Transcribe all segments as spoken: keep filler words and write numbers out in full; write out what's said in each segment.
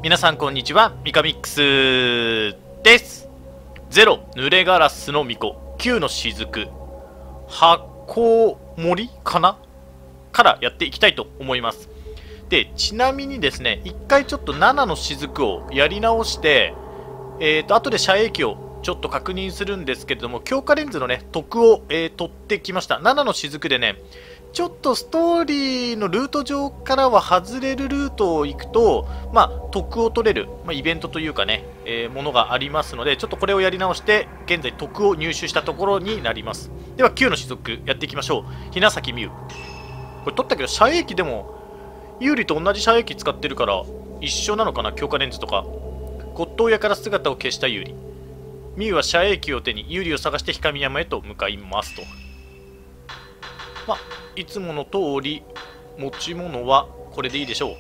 皆さんこんにちは、ミカミックスです。ゼロ、濡れガラスの巫女、きゅうの雫、箱盛りかなからやっていきたいと思います。で、ちなみにですね、一回ちょっとななの雫をやり直して、えーと、後で遮影機をちょっと確認するんですけれども、強化レンズのね、得を、えー、取ってきました。ななの雫でね、ちょっとストーリーのルート上からは外れるルートを行くと、まあ、得を取れる、まあ、イベントというかね、えー、ものがありますので、ちょっとこれをやり直して、現在得を入手したところになります。では、きゅうの雫やっていきましょう。ひなさきみゆ。これ取ったけど、遮影機でも、有利と同じ遮影機使ってるから、一緒なのかな、強化レンズとか。骨董屋から姿を消した有利。みゆは遮影機を手に有利を探して氷山へと向かいますと。まあ、いつもの通り持ち物はこれでいいでしょう。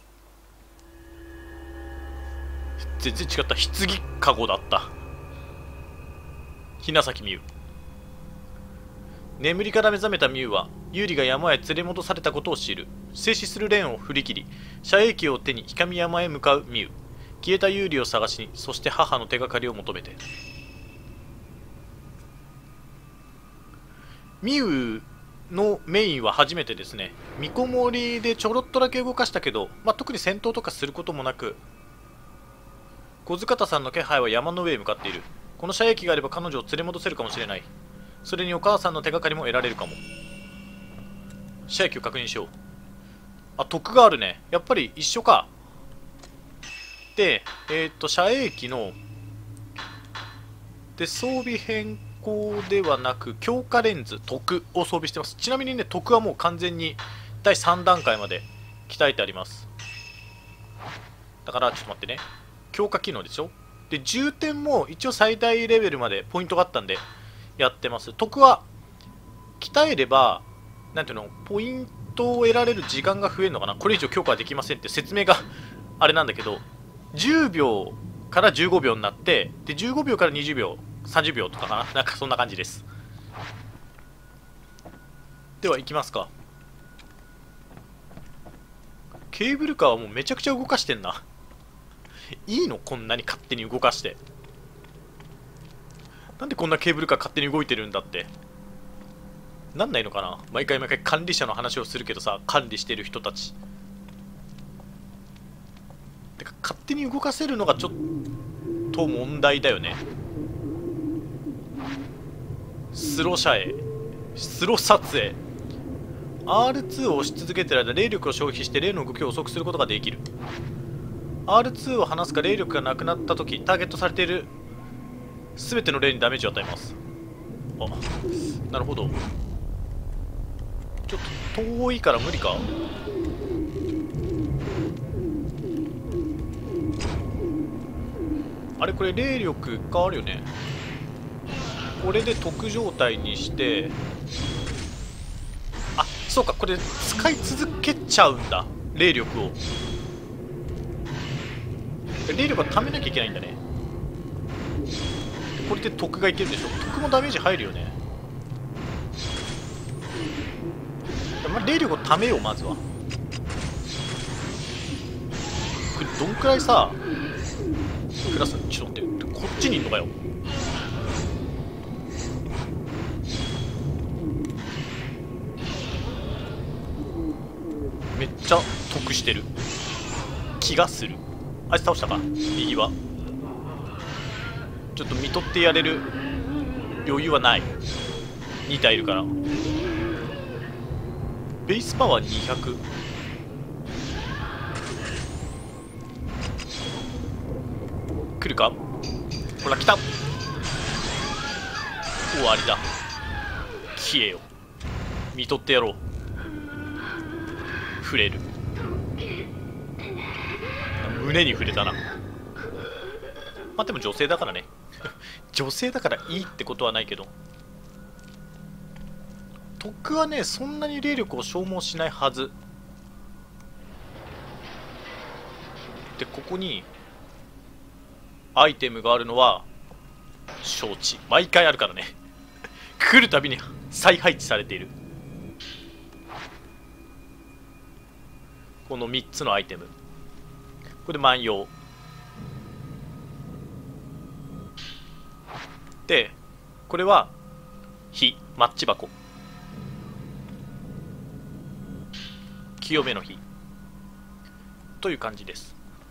全然違った。棺かごだった。ひなさきみゆ。眠りから目覚めたみゆは有利が山へ連れ戻されたことを知る。静止するレーンを振り切り遮影機を手に氷山へ向かうみゆ。消えた有利を探しに、そして母の手がかりを求めて。みゆのメインは初めてですね。みこもりでちょろっとだけ動かしたけど、まあ、特に戦闘とかすることもなく、小塚田さんの気配は山の上へ向かっている。この遮影機があれば彼女を連れ戻せるかもしれない。それにお母さんの手がかりも得られるかも。遮影機を確認しよう。あ、得があるね。やっぱり一緒か。で、えっと、遮影機ので装備変更ではなく強化レンズ得を装備してます。ちなみにね、得はもう完全にだいさん段階まで鍛えてあります。だからちょっと待ってね、強化機能でしょ。で重点も一応最大レベルまでポイントがあったんでやってます。得は鍛えればなんていうの、ポイントを得られる時間が増えるのかな。これ以上強化はできませんって説明があれなんだけど、じゅうびょうからじゅうごびょうになって、でじゅうごびょうからにじゅうびょう、さんじゅうびょうとかかな、なんかそんな感じです。では行きますか。ケーブルカーはもうめちゃくちゃ動かしてんな。いいのこんなに勝手に動かして。なんでこんなケーブルカー勝手に動いてるんだって。なんないのかな。毎回毎回管理者の話をするけどさ、管理してる人たちてか勝手に動かせるのがちょっと問題だよね。スロー遮影、スロー撮影。 アールツー を押し続けている間、霊力を消費して霊の動きを遅くすることができる。 アールツー を離すか霊力がなくなった時、ターゲットされている全ての霊にダメージを与えます。あ、なるほど。ちょっと遠いから無理か。あれこれ霊力変わるよね。これで得状態にして、あ、そうか、これ使い続けちゃうんだ、霊力を。霊力は貯めなきゃいけないんだね。これで得がいけるでしょ。得もダメージ入るよね。まあ、霊力を貯めよう。まずはこれどんくらいさクラス、ちょっと待って、こっちにいんのかよ。めっちゃ得してる気がする。あいつ倒したか。右はちょっと見とってやれる余裕はない。に体いるから。ベースパワーにひゃく。来るか。ほら来た。終わりだ。消えよ。見とってやろう。触れる。胸に触れたな。まあでも女性だからね。女性だからいいってことはないけど、得はねそんなに霊力を消耗しないはずで、ここにアイテムがあるのは承知。毎回あるからね。来るたびに再配置されているこのみっつのアイテム。 これで万葉で、これは火、マッチ箱、清めの火という感じです。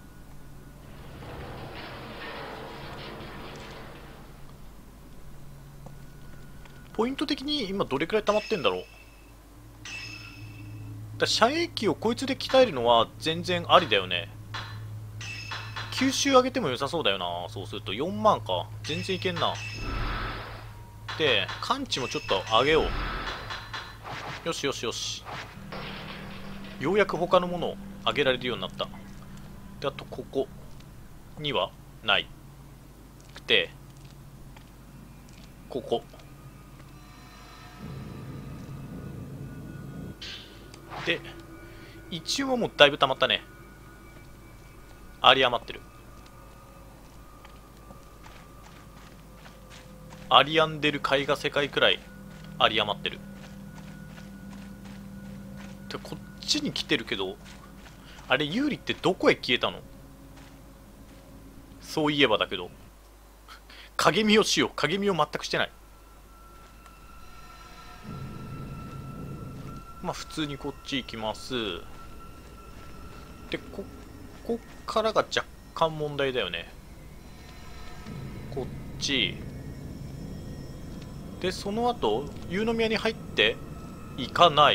ポイント的に今どれくらい溜まってんだろう。だ射撃をこいつで鍛えるのは全然ありだよね。吸収上げても良さそうだよな。そうするとよんまんか。全然いけんな。で、感知もちょっと上げよう。よしよしよし。ようやく他のものを上げられるようになった。で、あとここにはないくて、ここで、一応もうだいぶ溜まったね。有り余ってる。有り余んでる絵画世界くらい有り余ってる。で、こっちに来てるけど、あれユーリってどこへ消えたの？そういえばだけど、影見をしよう。影見を全くしてない。まあ普通にこっち行きます。で、ここっからが若干問題だよね。こっちで、その後夕宮に入っていかない。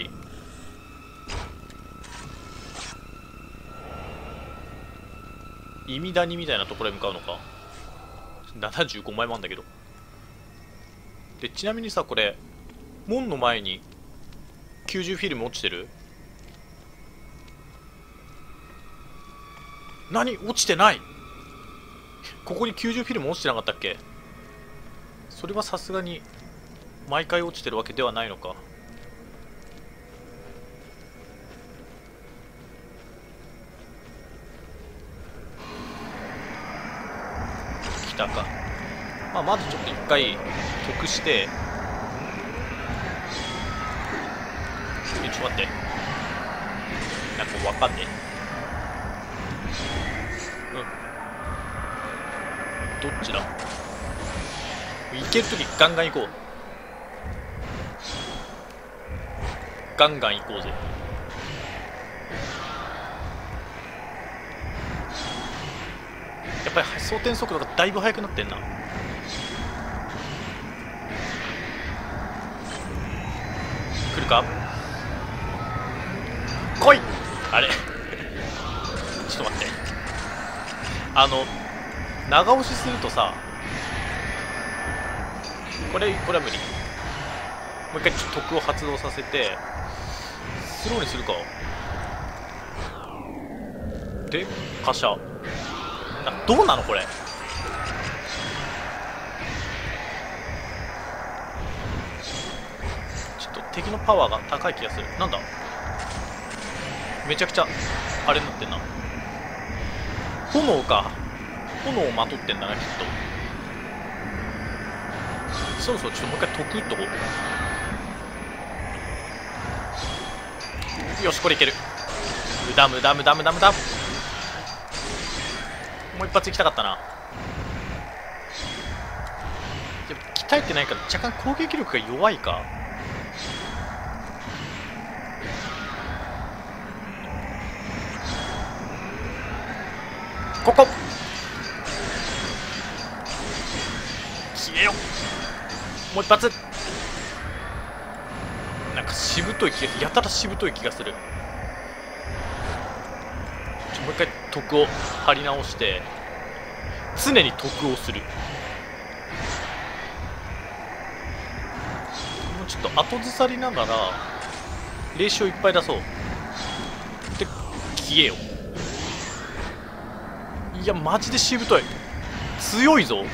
意味谷みたいなところへ向かうのか。ななじゅうごまいもあんだけど。で、ちなみにさ、これ門の前にきゅうじゅうフィルム落ちてる？何？落ちてない。ここにきゅうじゅうフィルム落ちてなかったっけ？それはさすがに毎回落ちてるわけではないのか。来たか。まあ、まずちょっと一回得して、え、ちょっと待って、なんかわかんねえ。うん、どっちだ。行けるときガンガン行こう。ガンガン行こうぜ。やっぱり装填速度がだいぶ速くなってんな。来るか。来い。あれちょっと待って、あの長押しするとさ、これこれは無理。もう一回ちょっと徳を発動させてスローにするか。で、発射。あ、どうなのこれ。ちょっと敵のパワーが高い気がする。なんだ、めちゃくちゃあれになってんな。炎か。炎をまとってんだなきっと。そろそろちょっともう一回徳打っとこう。よし、これいける。無駄無駄無駄無駄無駄。もう一発いきたかったな。でも鍛えてないから若干攻撃力が弱いか。ここ消えよ。もう一発。なんかしぶとい気が、やたらしぶとい気がする。ちょもう一回徳を張り直して常に徳をする。もうちょっと後ずさりながら霊視をいっぱい出そう。で、消えよ。いやマジでしぶとい。強いぞ。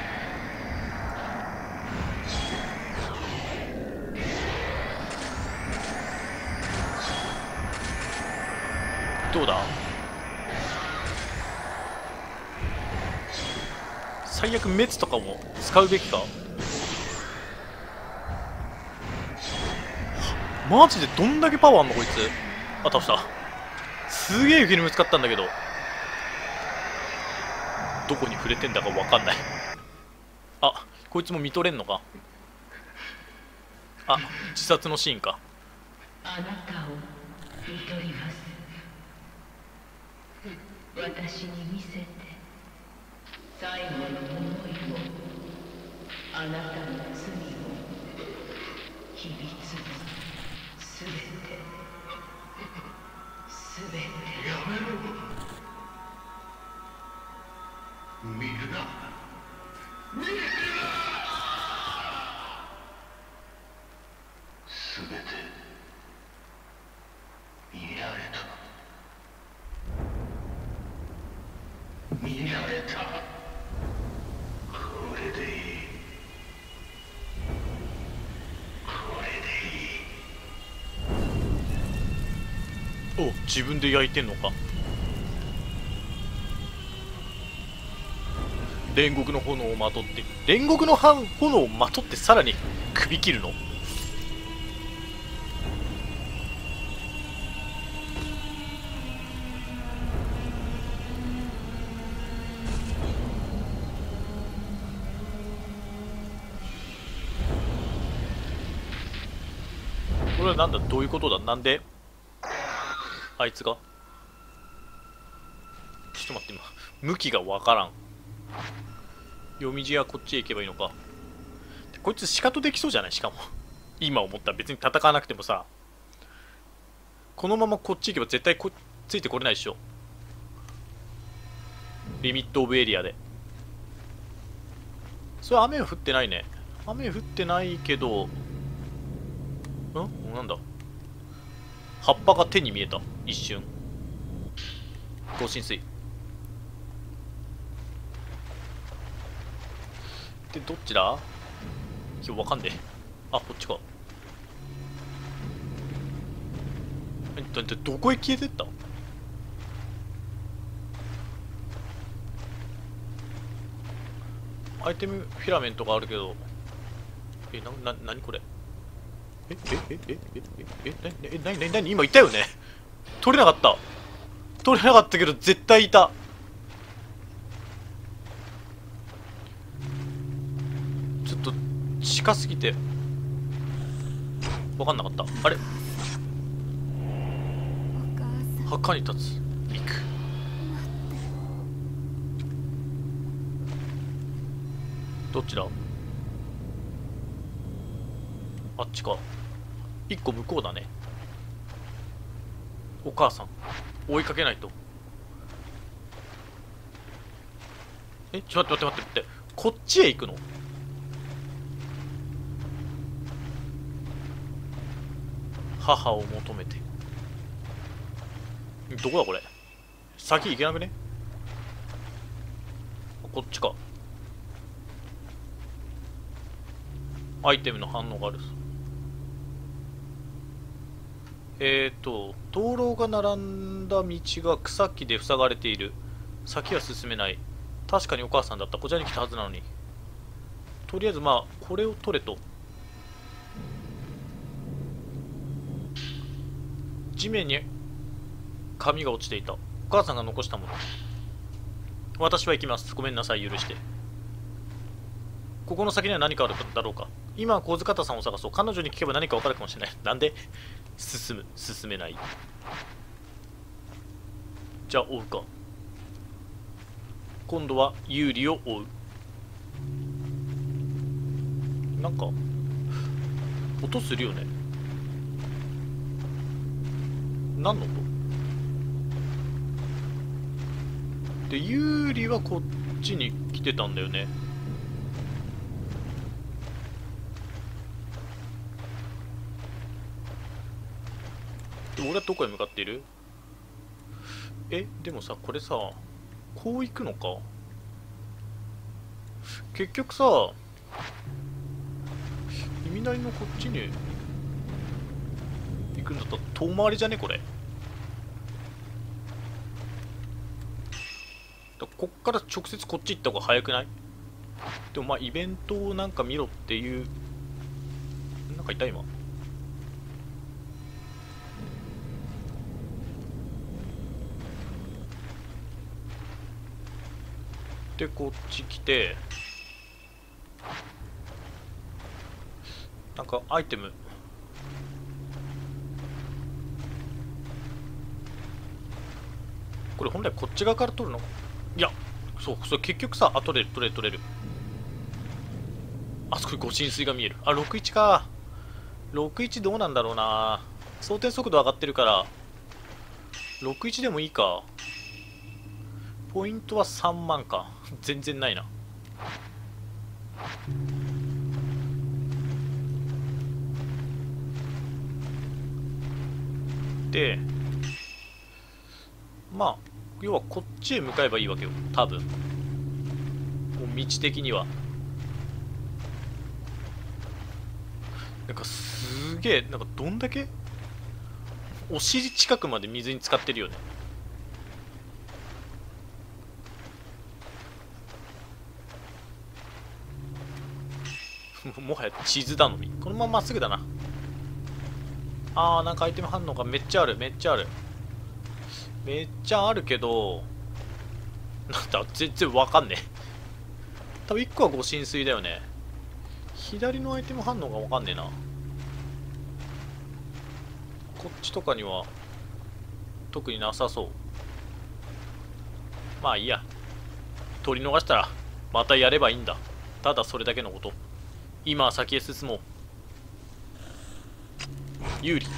どうだ。最悪滅とかも使うべきか。マジでどんだけパワーあんのこいつ。あ、倒した。すげえフィルム使ったんだけどどこに触れてんだか分かんない。あ、こいつも見とれんのか。あ、自殺のシーンか。 あなたを見とります。私に見せて最後の思いを、あなたの罪を、秘密のすべて、すべて。やめろ。見るな。見るな。すべて見られた。見られた。これでいい。これでいい。 お、自分で焼いてんのか。煉獄の炎をまとって、煉獄の炎をまとってさらに首切るの。これはなんだ、どういうことだ。なんであいつが、ちょっと待って、今向きがわからん。読み地はこっちへ行けばいいのか。こいつシカトできそうじゃない。しかも今思ったら別に戦わなくてもさ、このままこっち行けば絶対こついてこれないでしょ。リミットオブエリアで。それ雨は降ってないね。雨降ってないけど、んなんだ、葉っぱが手に見えた一瞬。高浸水で、どっちだ。今日わかんねえ。あ、こっちか。え、だってどこへ消えてった。アイテムフィラメントがあるけど、え、な、な、なにこれ。え、え、え、え、え、え、え、え、なになになに今いたよね。取れなかった。取れなかったけど絶対いた。ちょっと近すぎて分かんなかった。あれ、墓に立つ行く。どっちだ。あっちか。一個向こうだね。お母さん追いかけないと。え、ちょっと待って待って待って、こっちへ行くの。母を求めて。どこだこれ。先行けなくね。こっちか。アイテムの反応がある。えーと、灯籠が並んだ道が草木で塞がれている。先は進めない。確かにお母さんだった。こちらに来たはずなのに。とりあえずまあこれを取れと。地面に紙が落ちていた。お母さんが残したもの。私は行きます。ごめんなさい、許して。ここの先には何かあるだろうか。今は小塚方さんを探そう。彼女に聞けば何か分かるかもしれない。なんで進む進めない。じゃあ追うか。今度は有利を追う。なんか音するよね。何の音で、有利はこっちに来てたんだよね。で、俺はどこへ向かっている。え、でもさ、これさ、こう行くのか。結局さ、意味なりのこっちに行くんだったら遠回りじゃねこれ。だこっから直接こっち行った方が早くない。でもまあイベントをなんか見ろっていう。なんかいた今。 でこっち来て、なんかアイテム、これ本来こっち側から取るの？いや、そう、それ結局さ、あ、取れる取れる取れる。あそこにご浸水が見える。あ、ろくいちか。ろくいちどうなんだろうな。装填速度上がってるからろくいちでもいいか。ポイントはさんまんか。全然ないな。で、まあ要はこっちへ向かえばいいわけよ、多分。もう道的にはなんかすげえ、なんかどんだけお尻近くまで水に浸かってるよね。もはや地図頼み。このまままっすぐだな。あー、なんかアイテム反応がめっちゃある、めっちゃある、めっちゃあるけど、なんだ全然わかんねえ。多分いっこはご浸水だよね。左のアイテム反応がわかんねえな。こっちとかには特になさそう。まあいいや、取り逃したらまたやればいいんだ。ただそれだけのこと。今は先へ進もう。有利。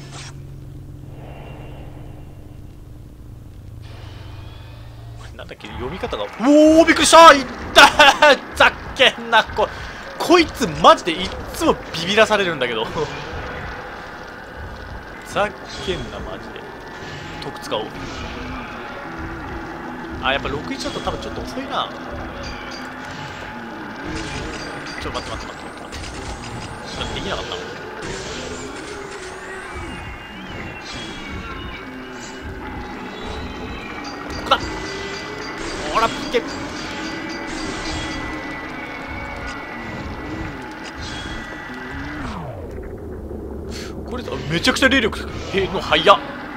なんだっけ、読み方が。おお、びっくりした。いったーざっけんな。ここいつマジでいっつもビビらされるんだけどざっけんな、マジで。得使おう。あ、やっぱろくいちだと多分ちょっと遅いな。ちょっと待って待って待って待って待って。できなかった。ここだ。ほら、いけ。これめちゃくちゃ霊力への速っ。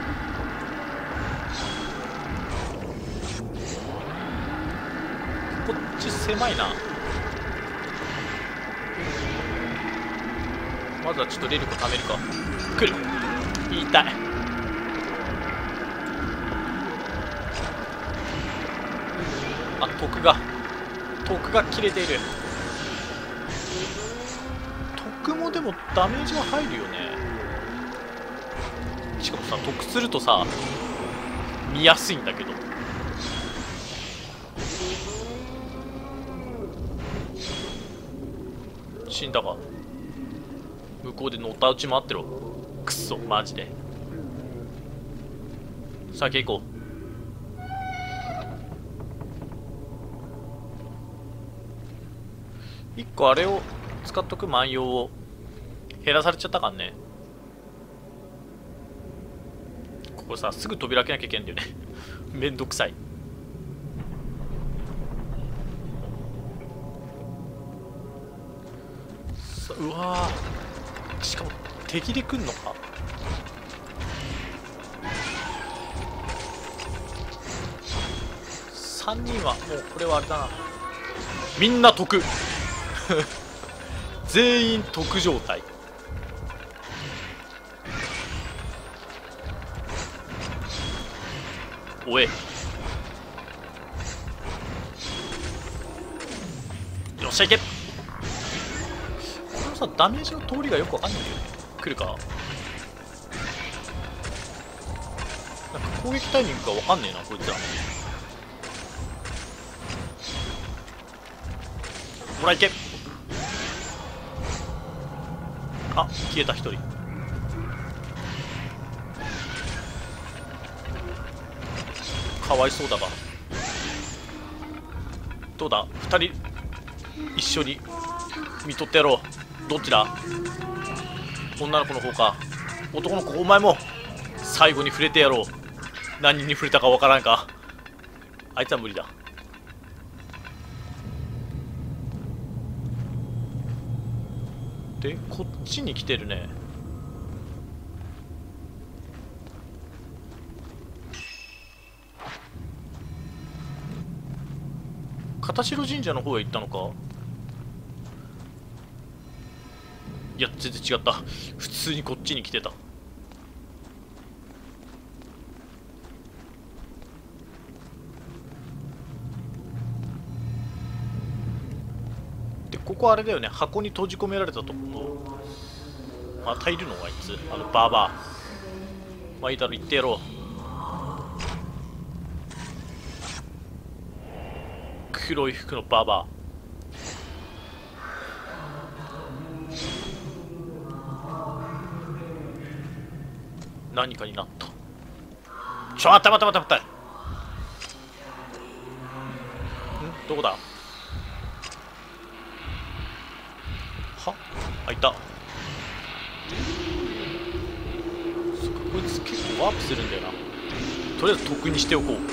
こっち狭いな。まずはちょっと霊力を貯めるか。来る。痛い。あ、徳が徳が切れている。徳もでもダメージは入るよね。しかもさ、得するとさ見やすいんだけど。死んだか。向こうでのたうち回ってろ。くっそマジで。先行こう。いっこあれを使っとく。万葉を減らされちゃったからね。ここさ、すぐ扉開けなきゃいけんだよねめんどくさい。さ、うわー、しかも敵で来んのか。さんにんはもうこれはあれだな。みんな得全員得状態。おえ、よっしゃいけ。このさ、ダメージの通りがよくわかんないんだよね。来るか。なんか攻撃タイミングがわかんねえなこいつら。ほらいけ。あ、消えたひとり。かわいそうだが。どうだ、ふたり一緒に見とってやろう。どっちだ。女の子の方か男の子。お前も最後に触れてやろう。何に触れたかわからんか。あいつは無理だ。でこっちに来てるね。 片白神社の方へ行ったのか。いや全然違った。普通にこっちに来てた。でここあれだよね、箱に閉じ込められたところ。またいるのあいつ、あのバーバー。まあいいだろ、言ってやろう。黒い服のバーバー。何かになった。ちょ待って待って待って待って。んどこだ。はあいた。そっか、こいつ結構ワープするんだよな。とりあえず得にしておこう。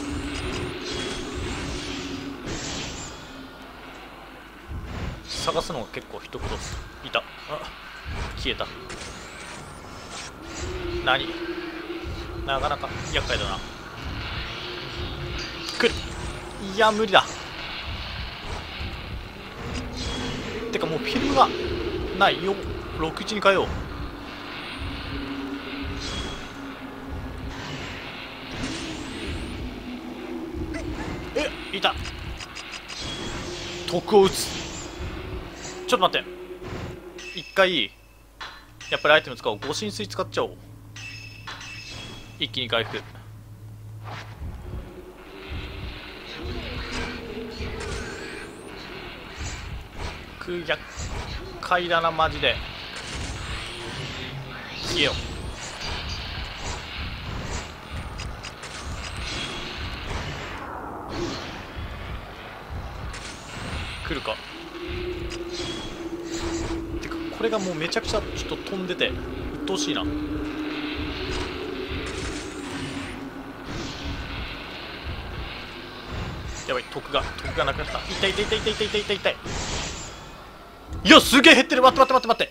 探すのが結構一苦労する。いた。あ、消えた。何、なかなか厄介だな。来る。いや無理だ。てかもうフィルムがないよ。ろくいちに変えよう。え、いた。徳を打つ。ちょっと待って、一回やっぱりアイテム使おう。御神水使っちゃおう。一気に回復。く厄介だなマジで。消えよ。来るか。てかこれがもうめちゃくちゃちょっと飛んでて鬱陶しいな。やばい、得が得がなくなった。痛い痛い痛い痛い痛い痛い痛い痛い。いやすげえ減ってる。待って待って待って待って。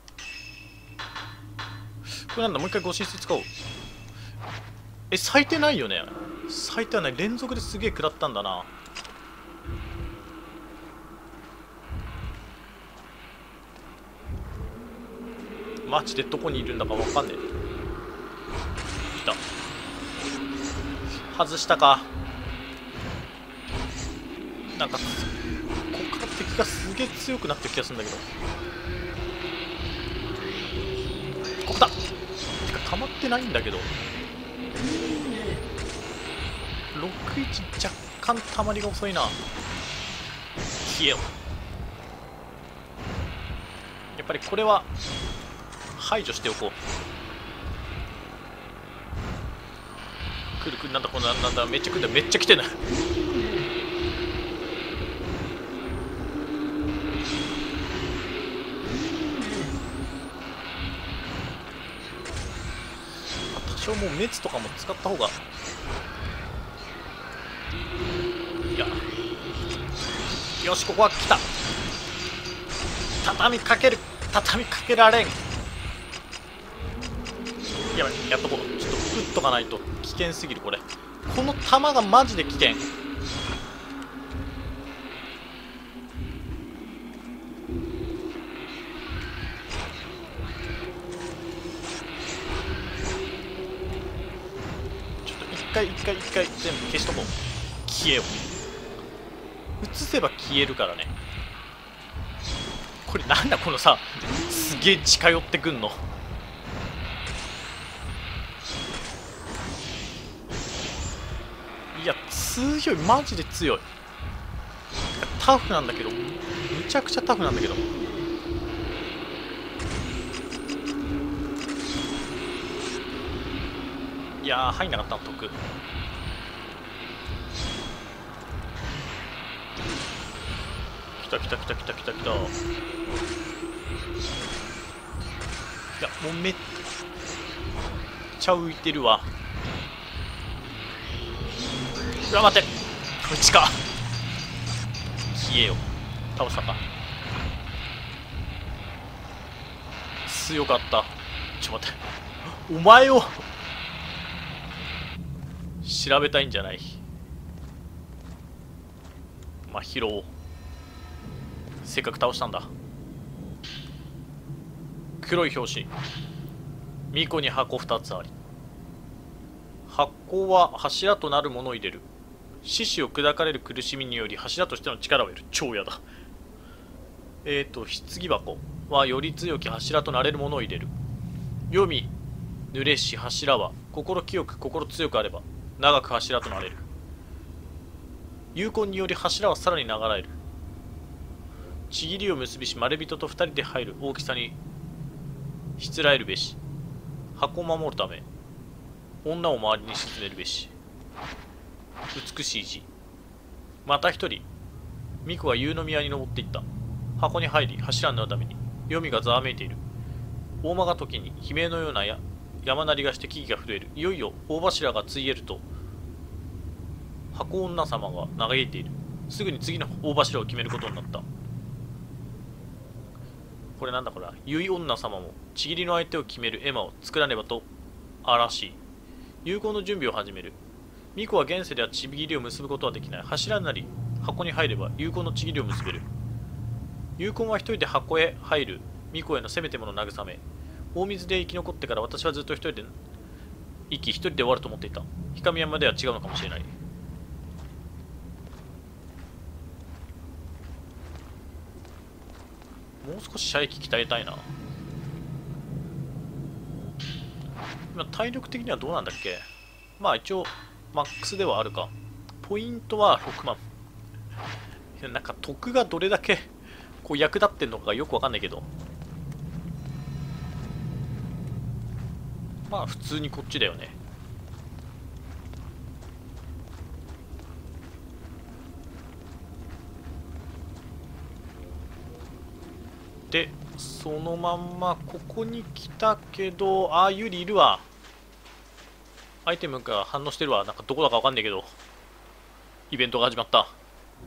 これなんだ、もう一回ご神水使おう。え、咲いてないよね。咲いてはない。連続ですげえ食らったんだな。マジでどこにいるんだかわかんねえ。いた。外したか。なんかここから敵がすげえ強くなってる気がするんだけど。ここだ。てか溜まってないんだけど。ろくいち若干溜まりが遅いな。消えよ。やっぱりこれは排除しておこう。来る来る。なんだこのなんだ、めっちゃ来るんだ。めっちゃ来てんな。多少もう滅とかも使った方が。いやよし、ここは来た。畳みかける。畳みかけられん。やばい、やっとこう。ちょっと打っとかないと危険すぎる。これこの弾がマジで危険。ちょっと一回一回一回全部消しとこう。消えよ。移せば消えるからね。これなんだこのさ、すげえ近寄ってくんの。いや強い、マジで強い。タフなんだけど、むちゃくちゃタフなんだけど。いやー入んなかったな。得。来た来た来た来た来た来た。いやもうめっちゃ浮いてるわ。うわ待って、こっちか。消えよ。倒したか。強かった。ちょっと待って、お前を調べたいんじゃない。 まあ拾おう。せっかく倒したんだ。黒い表紙。巫女に箱ふたつあり。箱は柱となるものを入れる。獅子を砕かれる苦しみにより柱としての力を得る。超嫌だ。えっ、ー、と棺箱はより強き柱となれるものを入れる。黄泉濡れし柱は心清く心強くあれば長く柱となれる。有根により柱はさらに長らえる。ちぎりを結びしまれびとと二人で入る大きさにしつらえるべし。箱を守るため女を周りに沈めるべし。美しい字。また一人巫女は夕宮に登っていった。箱に入り柱になるために黄泉がざわめいている。大間が時に悲鳴のようなや山鳴りがして木々が震える。いよいよ大柱がついえると箱女様が嘆いている。すぐに次の大柱を決めることになった。これなんだこれは。結女様もちぎりの相手を決める絵馬を作らねばとあらしい。有効の準備を始める。巫女は現世ではちぎりを結ぶことはできない。柱になり箱に入れば有効のちぎりを結べる。有効は一人で箱へ入る巫女へのせめてもの慰め。大水で生き残ってから私はずっと一人で息一人で終わると思っていた。氷上山では違うのかもしれない。もう少し射撃鍛えたいな。今体力的にはどうなんだっけ。まあ一応マックスではあるか。ポイントはろくまん。なんか得がどれだけこう役立ってんのかがよくわかんないけど、まあ普通にこっちだよね。でそのまんまここに来たけど、ああユリいるわ。アイテムが反応してるわ。なんかどこだかわかんないけどイベントが始まった。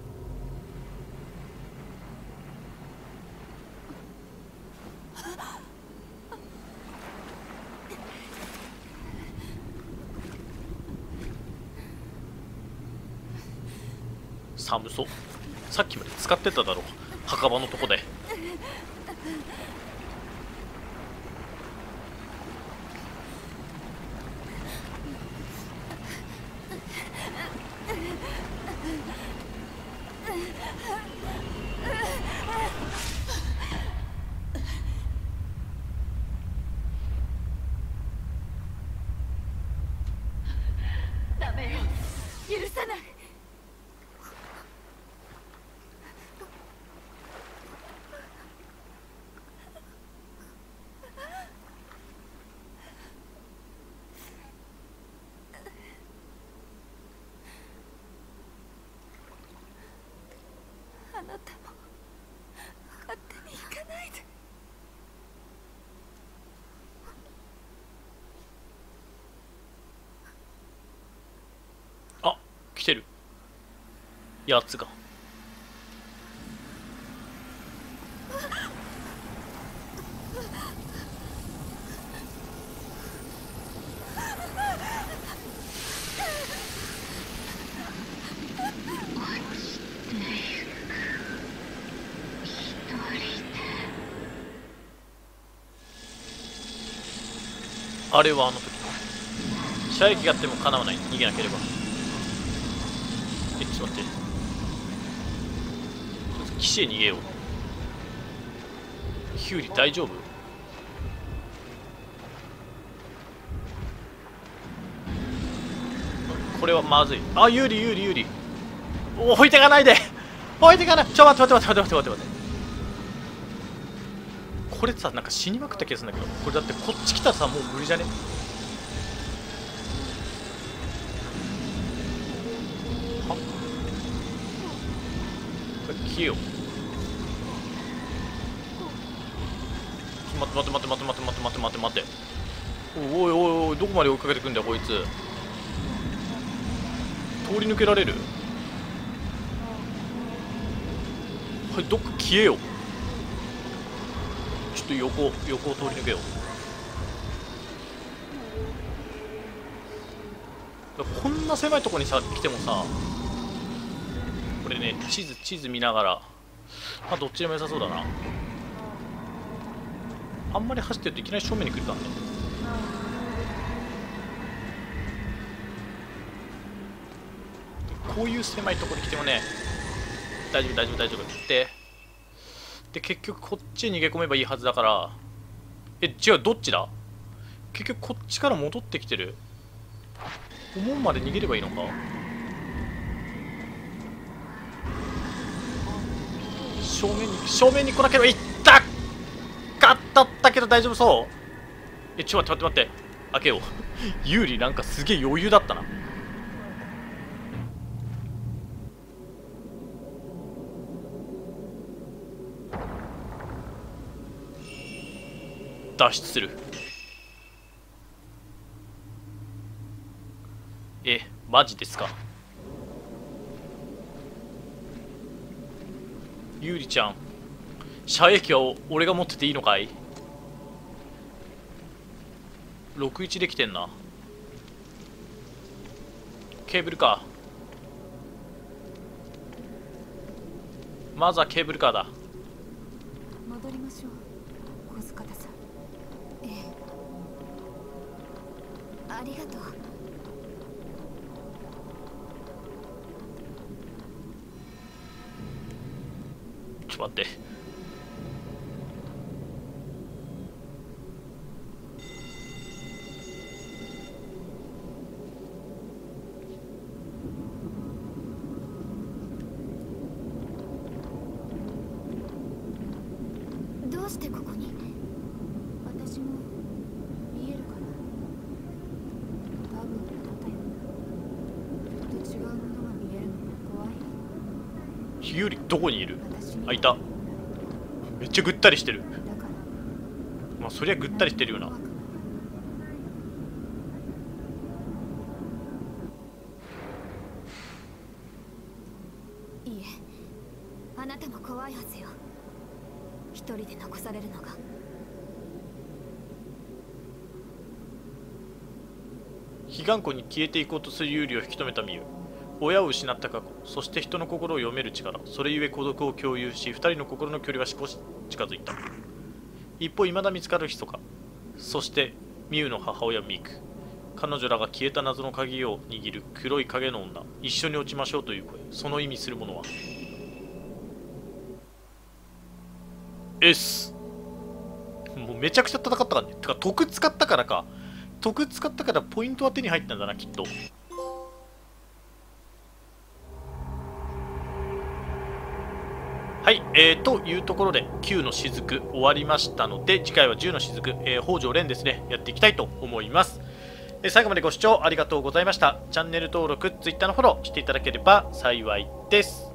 寒そう。さっきまで使ってただろ墓場のとこで。 ダメよ、許さない。あなたも勝手に行かないで。 あ、来てるやつが。あれはあの時の射撃があってもかなわない。逃げなければ。え、ちょっと待って、岸へ逃げよう。ヒューリ大丈夫？これはまずい。あ、有利有利有利。お、置いてかないで置いてかない。ちょ、待って待って待って待って待って待って。これさ、なんか死にまくった気がするんだけど、これだってこっち来たらさ、もう無理じゃね？は？これ消えよう。待って待って待って待って待って待って待って待って。おいおいおい、どこまで追いかけてくんだよこいつ。通り抜けられる？はい、どっか消えよう。ちょっと横横を通り抜けよう。こんな狭いとこにさ来てもさ、ここれね、地図地図見ながら、まあどっちでも良さそうだな。あんまり走ってるといきなり正面に来るからね。こういう狭いところに来てもね、大丈夫大丈夫大丈夫で、で結局こっちに逃げ込めばいいはずだから、え違う、どっちだ、結局こっちから戻ってきてる。お門まで逃げればいいのか。正面に正面に来なければいったかったったけど大丈夫そう。えちょっと待って待って待って、開けよう。有利なんかすげえ余裕だったな。脱出する。えマジですか。ゆうりちゃん、射撃は俺が持ってていいのかい。ろくいちできてんな。ケーブルカー、まずはケーブルカーだ。 戻りましょう、小塚田さん。ええ、ありがとう。 ちょっと待って。 どうしてここに。私も見えるかな。多分あなたよ。ずっと違うものが見えるのが怖い。 ゆうりどこにいる。 私にあ、いた。めっちゃぐったりしてる。 だからまあそりゃぐったりしてるよな。 怖くない。いいえ、あなたも怖いはずよ。一人で残されるのが。 彼岸湖に消えていこうとするユーリを引き止めたミユ。親を失った過去、そして人の心を読める力、それゆえ孤独を共有し、二人の心の距離は少し近づいた。一方、未だ見つかるヒソカ、そしてミユの母親ミク。彼女らが消えた謎の鍵を握る黒い影の女、一緒に落ちましょうという声、その意味するものは S。 もうめちゃくちゃ戦ったからね。てか得使ったからか。得使ったからポイントは手に入ったんだな、きっと。はい、えー、というところできゅうの雫終わりましたので、次回はじゅうの雫、えー、北条蓮ですね、やっていきたいと思います。えー、最後までご視聴ありがとうございました。チャンネル登録、Twitter のフォローしていただければ幸いです。